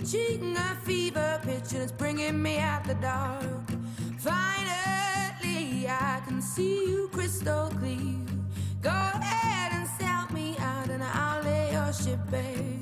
reaching a fever pitch and it's bringing me out the dark. Finally, I can see you crystal clear. Go ahead and sell me out and I'll lay your ship bare.